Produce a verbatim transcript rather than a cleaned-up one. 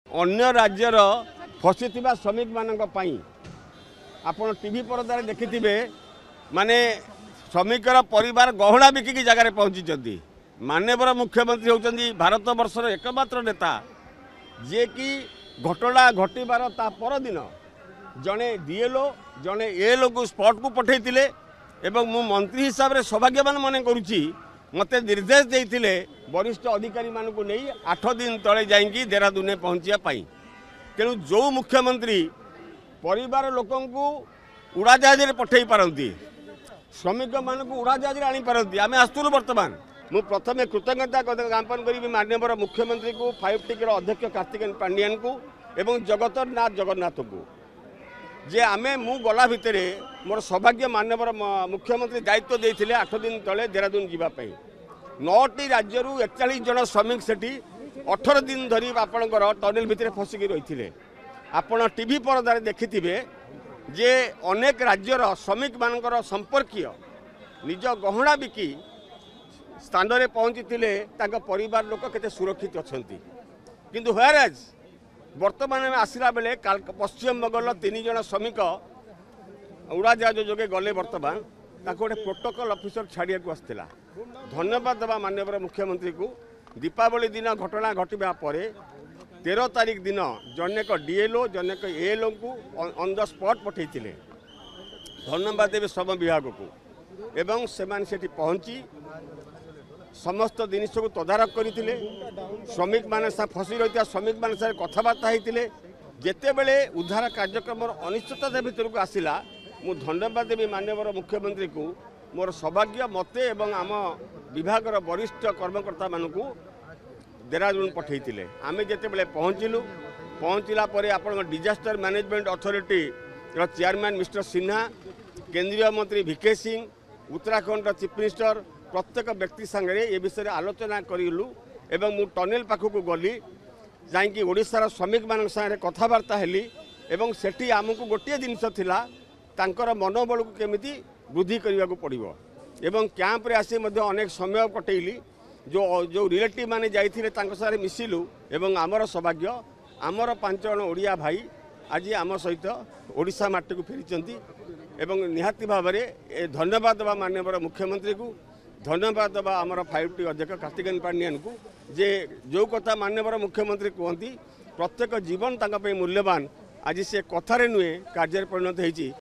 अन्य राज्यर फसिथिबा श्रमिक मानक पई आपण टीवी परदार देखिथिबे माने श्रमिकर परिवार गहना बिकिकी जगार पहुँची। माननीय मुख्यमंत्री होउचंदी भारत वर्षर एकमात्र नेता जे कि घटना घटबार ता परदिन जड़े डीएलओ जड़े एएलओ को स्पॉट को पठेइतिले एवं मु मंत्री हिसाब से सौभाग्यवान मन करुच्ची मत निर्देश देते वरिष्ठ अधिकारी मानक नहीं आठ दिन तले जाइकी देहरादून पहुँचापी। तेणु जो मुख्यमंत्री परिवार लोक उड़ाजहाज पठे पारती श्रमिक मानक उड़ाजहाज आनीपारती आम आसुलु बर्तमान मु प्रथम कृतज्ञता ज्ञापन करी माननीय मुख्यमंत्री को फाइव टी अध्यक्ष कार्तिकेयन पांडियान को एवं जगतनाथ जगन्नाथ को जे आमे मु गला भितर मोर सौभाग्य माननीय मुख्यमंत्री दायित्व देते आठ दिन तले देहरादून जावाई नौटी राज्य एकचाश जन श्रमिक सेठी अठर दिन धरी आपणकर टनेल भितर फसिकी रही आपण टीवी परदार देखिथिबे जे अनेक राज्यर श्रमिक मानकर संपर्कीय निज गहना बिकी स्थान में पहुँची परिवार लोक केते सुरक्षित अच्छा किंतु व्हेयरएज वर्तमान में आसला बेले पश्चिम बंगाल तीन जन श्रमिक उड़ाजहाज जोगे गले वर्तमान गोटे प्रोटोकॉल ऑफिसर छाड़िया आसाला धन्यवाद देवा माननीय मुख्यमंत्री को दीपावली दिन घटना घटवा पर तेरह तारीख दिन जनेक डीएलओ जनेक एएलओ को ऑन द स्पॉट पठे धन्यवाद देवे श्रम विभाग को एवं से पहुँची समस्त जिनिस को तदारख करते श्रमिक मान फसी रही श्रमिक मान कथबार्ता होते जिते बड़े उद्धार कार्यक्रम अनिश्चितता भितर को आसला मु धन्यवाद देवी माननीय मुख्यमंत्री को मोर सौभाग्य मते एवं आम विभाग वरिष्ठ कर्मकर्ता मानक देहरादून पठे आम जिते बड़े पहुँचलु पहुँचला आप disaster management authority chairman mister Sinha केंद्रीय मंत्री VK Singh Uttarakhand chief minister प्रत्येक व्यक्ति सांगे ये विषय आलोचना करूँ एवं मु टनेल पाखक गली जाकि ओडिशार श्रमिक मान सारे कथबार्ता हेली एवं सेठी आमको गोटे जिनस थिला तांकर मनोबल को केमिति वृद्धि करने को पड़ो एवं कैंप रे आसी मध्य अनेक समय कटेली जो जो रिलेटिव माने जाइथिले तांको सारे मिसिलु एवं आमर सौभाग्य आमर पांच जन ओडिया भाई आज आम सहित ओडिशा माटी को फेरी एवं निहाती भाव में धन्यवाद देवा माननीय मुख्यमंत्री को धन्यवाद देवा आमर फाइव टी अध्यक्ष कार्तिकेयन पांडियान को जे जो कथा माननीय मुख्यमंत्री कहती प्रत्येक जीवन तांका पे मूल्यवान आज से कथार नुहे कार्य परिणत होती